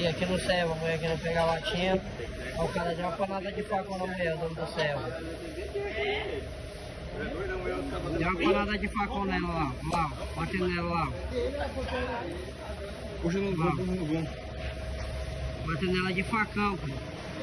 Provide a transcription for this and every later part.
E aqui no servo, a mulher querendo pegar a latinha. Aí o cara deu uma panada de facão na mulher, o dono do servo. Deu uma panada de facão nela lá, batendo nela lá. Puxa no bom. Batendo nela de facão, cara.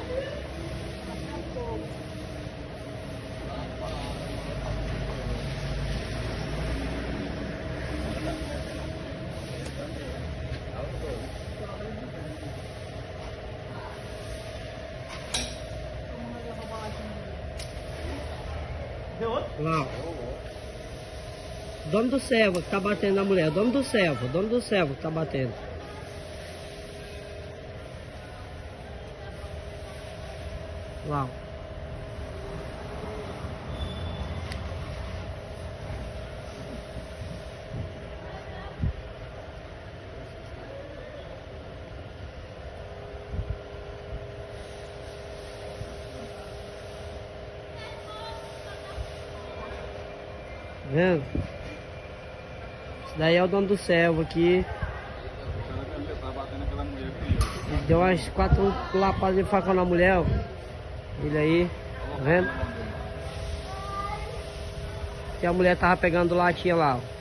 Lá, dono do servo que tá batendo na mulher, dono do servo que tá batendo. Lá. Vendo? Esse daí é o dono do servo aqui. Ele deu umas 4 lapadas de facão na mulher, ó. Ele aí, tá vendo? E a mulher tava pegando latinha lá, ó.